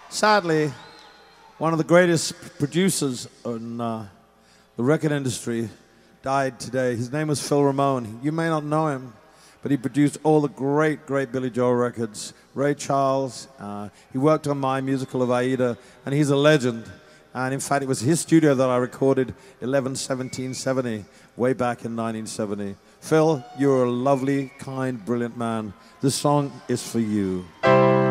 Sadly, one of the greatest producers in the record industry died today. His name was Phil Ramone. You may not know him, but he produced all the great Billy Joel records. Ray Charles, he worked on my musical of Aida, and he's a legend. And in fact, it was his studio that I recorded 11/17/70, way back in 1970. Phil, you're a lovely, kind, brilliant man. This song is for you.